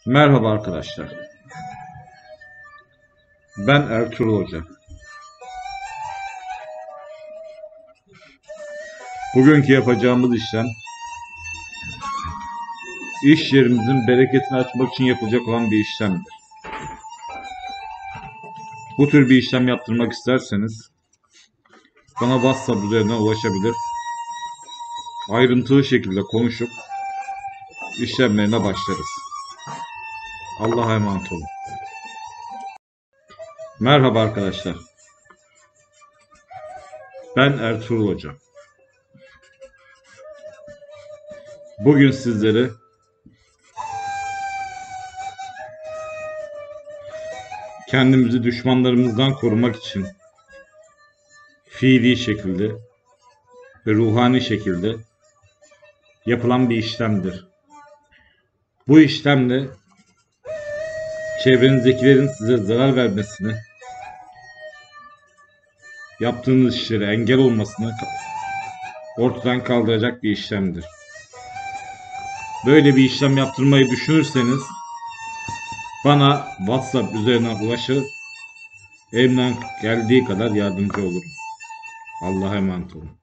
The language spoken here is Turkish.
Merhaba arkadaşlar. Ben Ertuğrul Hoca. Bugünkü yapacağımız işlem iş yerimizin bereketini açmak için yapılacak olan bir işlemdir. Bu tür bir işlem yaptırmak isterseniz bana WhatsApp üzerinden ulaşabilir. Ayrıntılı şekilde konuşup işlemlerine başlarız. Allah'a emanet olun. Merhaba arkadaşlar. Ben Ertuğrul Hoca. Bugün sizlere kendimizi düşmanlarımızdan korumak için fiili şekilde ve ruhani şekilde yapılan bir işlemdir. Bu işlemle çevrenizdekilerin size zarar vermesini, yaptığınız işlere engel olmasını ortadan kaldıracak bir işlemdir. Böyle bir işlem yaptırmayı düşünürseniz bana WhatsApp üzerinden ulaşır, elimden geldiği kadar yardımcı olurum. Allah'a emanet olun.